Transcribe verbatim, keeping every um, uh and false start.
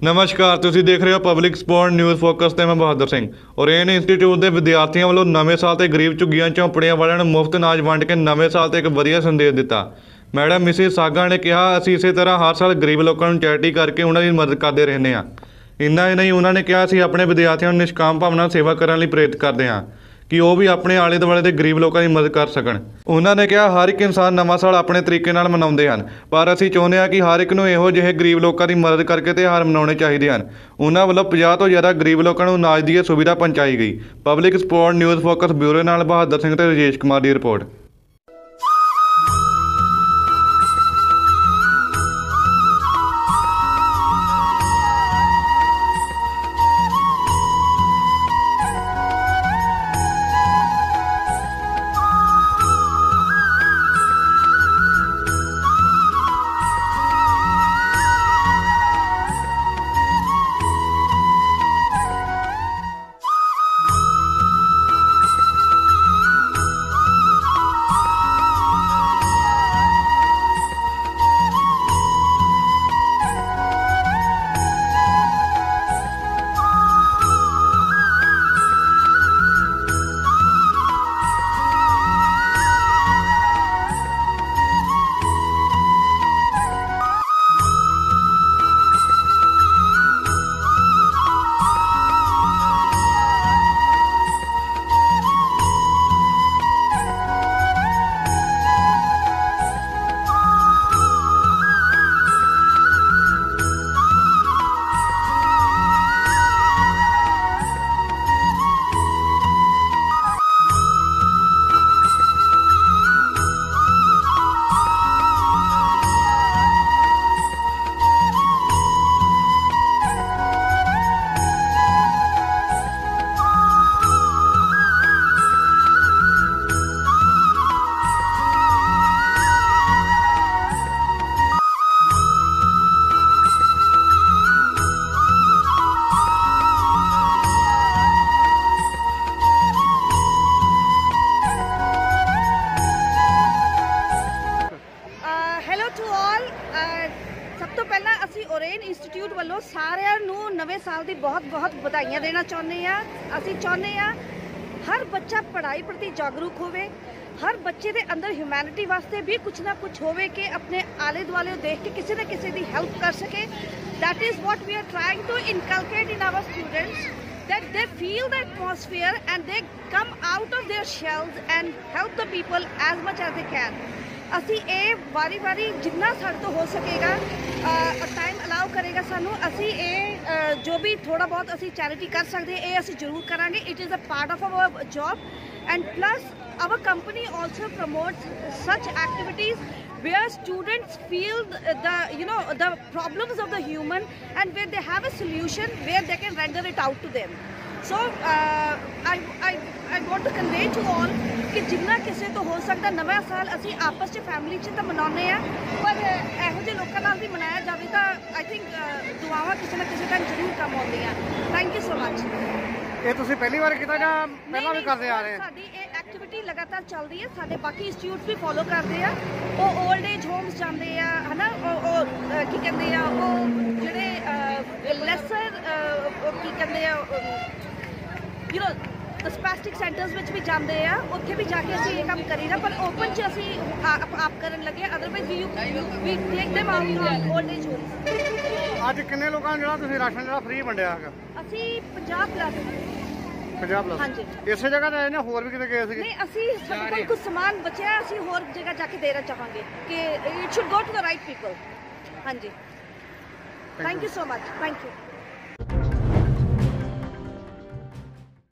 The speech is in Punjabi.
ਨਮਸਕਾਰ, ਤੁਸੀਂ ਦੇਖ ਰਹੇ ਹੋ ਪਬਲਿਕ ਸਪੋਰਟ ਨਿਊਜ਼ ਫੋਕਸ ਤੇ ਮੈਂ ਬਹਾਦਰ ਸਿੰਘ। ਓਰੇਨ ਇੰਸਟੀਚਿਊਟ ਦੇ ਵਿਦਿਆਰਥੀਆਂ ਵੱਲੋਂ ਨਵੇਂ ਸਾਲ ਤੇ ਗਰੀਬ ਝੁੱਗੀਆਂ ਝੌਂਪੜੀਆਂ ਵਾਲਿਆਂ ਨੂੰ ਮੁਫਤ ਅਨਾਜ ਵੰਡ ਕੇ ਨਵੇਂ ਸਾਲ ਤੇ ਇੱਕ ਵਧੀਆ ਸੰਦੇਸ਼ ਦਿੱਤਾ। ਮੈਡਮ ਮਿਸਿਸ ਸਾਗਾ ਨੇ ਕਿਹਾ, ਅਸੀਂ ਇਸੇ ਤਰ੍ਹਾਂ ਹਰ ਸਾਲ ਗਰੀਬ ਲੋਕਾਂ ਨੂੰ ਚੈਰਿਟੀ ਕਰਕੇ ਉਹਨਾਂ ਦੀ ਮਦਦ ਕਰਦੇ ਰਹਿੰਦੇ ਹਾਂ। ਇੰਨਾ ਹੀ ਨਹੀਂ, ਉਹਨਾਂ ਨੇ ਕਿਹਾ ਅਸੀਂ ਆਪਣੇ ਵਿਦਿਆਰਥੀਆਂ ਨੂੰ ਨਿਸ਼ਕਾਮ ਭਾਵਨਾ ਨਾਲ ਸੇਵਾ ਕਰਨ ਲਈ ਪ੍ਰੇਰਿਤ ਕਰਦੇ ਹਾਂ ਕਿ ਉਹ ਵੀ ਆਪਣੇ ਆਲੇ ਦੁਆਲੇ ਦੇ ਗਰੀਬ ਲੋਕਾਂ ਦੀ ਮਦਦ ਕਰ ਸਕਣ। ਉਹਨਾਂ ਨੇ ਕਿਹਾ, ਹਰ ਇੱਕ ਇਨਸਾਨ ਨਵਾਂ ਸਾਲ ਆਪਣੇ ਤਰੀਕੇ ਨਾਲ ਮਨਾਉਂਦੇ ਹਨ, ਪਰ ਅਸੀਂ ਚਾਹੁੰਦੇ ਹਾਂ ਕਿ ਹਰ ਇੱਕ ਨੂੰ ਇਹੋ ਜਿਹੇ ਗਰੀਬ ਲੋਕਾਂ ਦੀ ਮਦਦ ਕਰਕੇ ਤਿਉਹਾਰ ਮਨਾਉਣੇ ਚਾਹੀਦੇ ਹਨ। ਉਹਨਾਂ ਵੱਲੋਂ ਪੰਜਾਹ ਤੋਂ ਜ਼ਿਆਦਾ ਗਰੀਬ ਲੋਕਾਂ ਨੂੰ ਅਨਾਜ ਦੀ ਇਹ ਸੁਵਿਧਾ ਪਹੁੰਚਾਈ ਗਈ। Public support news focus bureau ਨਾਲ ਬਹਾਦਰ ਸਿੰਘ ਤੇ ਰਜੇਸ਼ ਕੁਮਾਰ ਦੀ ਰਿਪੋਰਟ। सब तो पहला असी ओरेन इंस्टीट्यूट वालों सारिਆਂ ਨੂੰ नवे साल की बहुत बहुत ਵਧਾਈਆਂ देना चाਹੁੰਦੇ ਹਾਂ। ਅਸੀਂ ਚਾਹੁੰਦੇ ਹਾਂ हर बच्चा पढ़ाई प्रति जागरूक होवे, हर बच्चे के अंदर ह्यूमैनिटी वास्ते भी कुछ ना कुछ होवे कि अपने आले दुआले देख के किसी न किसी की हेल्प कर सके। That is what we are trying to inculcate in our students, that they feel the atmosphere and they come out of their shells and help the people as much as they can। ਅਸੀਂ ਇਹ ਵਾਰੀ ਵਾਰੀ ਜਿੰਨਾ ਸਾਡੇ ਤੋਂ ਹੋ ਸਕੇਗਾ ਟਾਈਮ ਅਲਾਉ ਕਰੇਗਾ ਸਾਨੂੰ, ਅਸੀਂ ਇਹ ਜੋ ਵੀ ਥੋੜਾ ਬਹੁਤ ਅਸੀਂ ਚੈਰਿਟੀ ਕਰ ਸਕਦੇ ਇਹ ਅਸੀਂ ਜ਼ਰੂਰ ਕਰਾਂਗੇ। It is a part of our job and plus our company also promotes such activities where students feel the, the you know the problems of the human and where they have a solution where they can render it out to them। So uh, I, I, I want to convey to all कि जिन्ना किसी तो हो सकता नवा साल असी आपस च फैमिली च तो मनाने हैं, पर ਇਹੋ ਜਿਹੇ ਲੋਕਾਂ ਨਾਲ ਵੀ ਮਨਾਇਆ ਜਾਵੇ ਤਾਂ आई थिंक दुआवां किसी ना किसी टाइम जरूर काम आਉਂਦੀਆਂ। Thank you so much. ਇਹ ਤੁਸੀਂ ਪਹਿਲੀ ਵਾਰ ਕੀਤਾ ਜਾਂ ਪਹਿਲਾਂ ਵੀ ਕਰਦੇ ਆ ਰਹੇ? ਸਾਡੀ ਇਹ ਐਕਟੀਵਿਟੀ ਲਗਾਤਾਰ ਚੱਲਦੀ ਹੈ, ਸਾਡੇ ਬਾਕੀ ਇੰਸਟੀਚਿਊਟਸ ਵੀ ਫੋਲੋ ਕਰਦੇ ਆ। ਉਹ 올ਡ ਏਜ ਹੋਮਸ ਜਾਂਦੇ ਆ, ਹਨਾ, ਉਹ ਕੀ ਕਹਿੰਦੇ ਆ, ਉਹ ਜਿਹੜੇ ਲੈਸਰ ਕੀ ਕਹਿੰਦੇ ਆ ਯੂ ਨੋ ਦ ਸਪੈਸਟਿਕ ਸੈਂਟਰਸ ਵਿੱਚ ਵੀ ਜਾਂਦੇ ਆ, ਉੱਥੇ ਵੀ ਜਾ ਕੇ ਅਸੀਂ ਇਹ ਕੰਮ ਕਰੀਦਾ, ਪਰ ਓਪਨ 'ਚ ਅਸੀਂ ਆਪ ਕਰਨ ਲੱਗੇ। ਅਦਰਵਾਈਜ਼ ਵੀ we take them out on old age homes. ਅੱਜ ਕਿੰਨੇ ਲੋਕਾਂ ਨੂੰ ਜਿਹੜਾ ਤੁਸੀਂ ਰਾਸ਼ਨ ਜਿਹੜਾ ਫ੍ਰੀ ਵੰਡਿਆ ਹੈਗਾ? ਅਸੀਂ ਪੰਜਾਹ ਪਲੱਸ ਪੰਜਾਹ ਪਲੱਸ। ਹਾਂਜੀ, ਇਸੇ ਜਗ੍ਹਾ ਤੇ ਆਏ ਨੇ, ਹੋਰ ਵੀ ਕਿਤੇ ਗਏ ਸੀਗੇ? ਨਹੀਂ, ਅਸੀਂ ਸਾਡੇ ਕੋਲ ਕੁਝ ਸਮਾਨ ਬਚਿਆ, ਅਸੀਂ ਹੋਰ ਜਗ੍ਹਾ ਜਾ ਕੇ ਦੇਣਾ ਚਾਹਾਂਗੇ ਕਿ it should go to the right people. ਹਾਂਜੀ, thank you so much. Thank you.